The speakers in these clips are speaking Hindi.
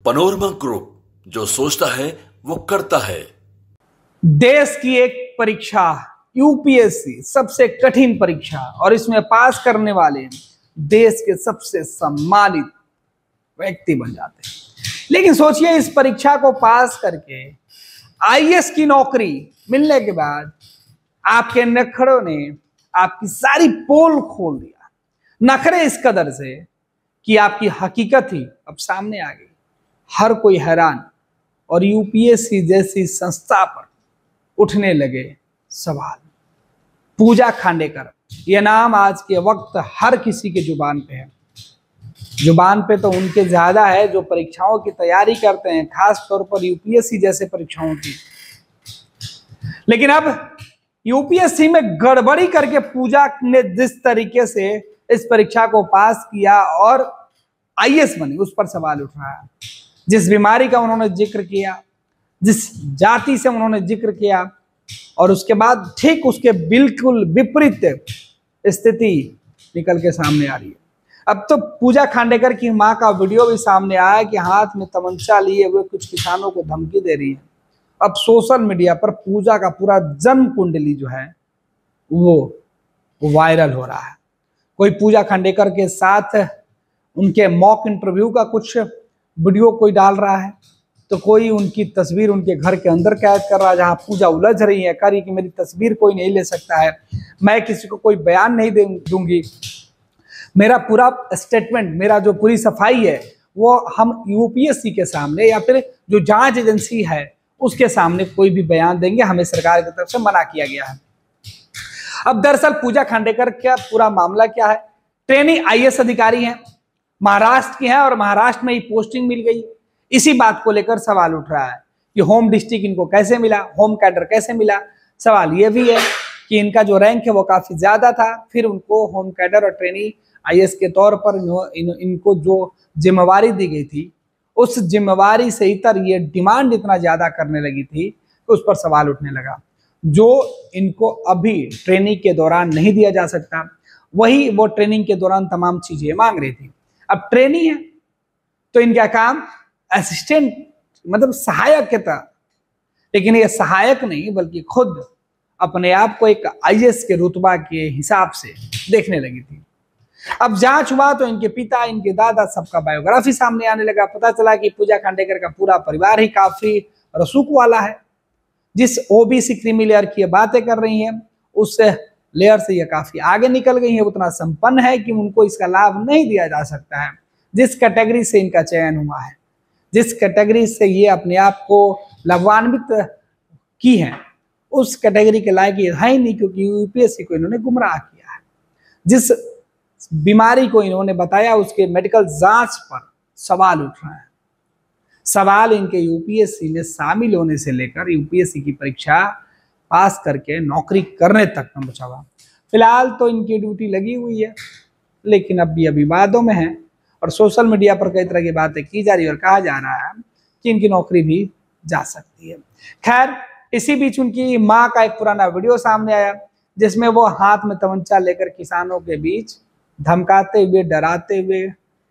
पनोरमा ग्रुप, जो सोचता है वो करता है। देश की एक परीक्षा यूपीएससी, सबसे कठिन परीक्षा, और इसमें पास करने वाले देश के सबसे सम्मानित व्यक्ति बन जाते हैं। लेकिन सोचिए, इस परीक्षा को पास करके आईएएस की नौकरी मिलने के बाद आपके नखरों ने आपकी सारी पोल खोल दिया। नखरे इस कदर से कि आपकी हकीकत ही अब सामने आ गई। हर कोई हैरान, और यूपीएससी जैसी संस्था पर उठने लगे सवाल। पूजा खांडेकर, यह नाम आज के वक्त हर किसी के जुबान पे है। जुबान पे तो उनके ज्यादा है जो परीक्षाओं की तैयारी करते हैं, खास तौर पर यूपीएससी जैसे परीक्षाओं की। लेकिन अब यूपीएससी में गड़बड़ी करके पूजा ने जिस तरीके से इस परीक्षा को पास किया और आईएएस बनी, उस पर सवाल उठ रहा है। जिस बीमारी का उन्होंने जिक्र किया, जिस जाति से उन्होंने जिक्र किया, और उसके बाद ठीक उसके बिल्कुल विपरीत स्थिति निकल के सामने आ रही है। अब तो पूजा खांडेकर की मां का वीडियो भी सामने आया कि हाथ में तमंचा लिए हुए कुछ किसानों को धमकी दे रही है। अब सोशल मीडिया पर पूजा का पूरा जन्म कुंडली जो है वो वायरल हो रहा है। कोई पूजा खांडेकर के साथ उनके मॉक इंटरव्यू का कुछ वीडियो कोई डाल रहा है, तो कोई उनकी तस्वीर उनके घर के अंदर कैद कर रहा है, जहां पूजा उलझ रही है, कह रही कि मेरी तस्वीर कोई नहीं ले सकता है, मैं किसी को कोई बयान नहीं दूंगी, मेरा पूरा स्टेटमेंट, मेरा जो पूरी सफाई है वो हम यूपीएससी के सामने या फिर जो जांच एजेंसी है उसके सामने कोई भी बयान देंगे, हमें सरकार की तरफ से मना किया गया है। अब दरअसल पूजा खांडेकर का पूरा मामला क्या है? ट्रेनी आईएएस अधिकारी हैं, महाराष्ट्र की हैं, और महाराष्ट्र में ही पोस्टिंग मिल गई। इसी बात को लेकर सवाल उठ रहा है कि होम डिस्ट्रिक्ट इनको कैसे मिला, होम कैडर कैसे मिला। सवाल यह भी है कि इनका जो रैंक है वो काफी ज्यादा था, फिर उनको होम कैडर और ट्रेनी आईएएस के तौर पर इनको जो जिम्मेवारी दी गई थी, उस जिम्मेवारी से इतर ये डिमांड इतना ज्यादा करने लगी थी कि उस पर सवाल उठने लगा। जो इनको अभी ट्रेनिंग के दौरान नहीं दिया जा सकता, वही वो ट्रेनिंग के दौरान तमाम चीजें मांग रही थी। अब ट्रेनी है तो इनका काम असिस्टेंट, मतलब सहायक के तरह, लेकिन ये सहायक नहीं बल्कि खुद अपने आप को एक आईएएस के रुतबा के हिसाब से देखने लगी थी। अब जांच हुआ तो इनके पिता, इनके दादा, सबका बायोग्राफी सामने आने लगा। पता चला कि पूजा खांडेकर का पूरा परिवार ही काफी रसूख वाला है। जिस ओबीसी क्रीमी लेयर की बातें कर रही हैं, उस लेयर से ये काफी आगे निकल गई है, उतना संपन्न है कि उनको इसका लाभ नहीं दिया जा सकता है। जिस कैटेगरी से इनका चयन हुआ है, जिस कैटेगरी से ये अपने आप को लाभान्वित की है, उस कैटेगरी के लायक ये है ही नहीं, क्योंकि यूपीएससी को इन्होंने गुमराह किया है। जिस बीमारी को इन्होंने बताया उसके मेडिकल जांच पर सवाल उठ रहा है। सवाल इनके यूपीएससी में शामिल होने से लेकर यूपीएससी की परीक्षा पास करके नौकरी करने तक न बचा हुआ। फिलहाल तो इनकी ड्यूटी लगी हुई है, लेकिन अब ये विवादों में है और सोशल मीडिया पर कई तरह की बातें की जा रही है और कहा जा रहा है कि इनकी नौकरी भी जा सकती है। खैर, इसी बीच उनकी मां का एक पुराना वीडियो सामने आया जिसमें वो हाथ में तमंचा लेकर किसानों के बीच धमकाते हुए, डराते हुए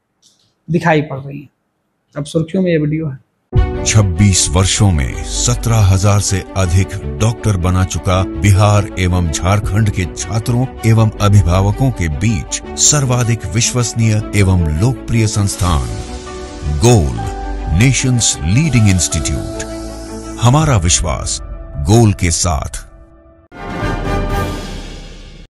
दिखाई पड़ रही है। अब सुर्खियों में ये वीडियो है। 26 वर्षों में 17,000 से अधिक डॉक्टर बना चुका बिहार एवं झारखंड के छात्रों एवं अभिभावकों के बीच सर्वाधिक विश्वसनीय एवं लोकप्रिय संस्थान गोल, नेशंस लीडिंग इंस्टीट्यूट। हमारा विश्वास गोल के साथ।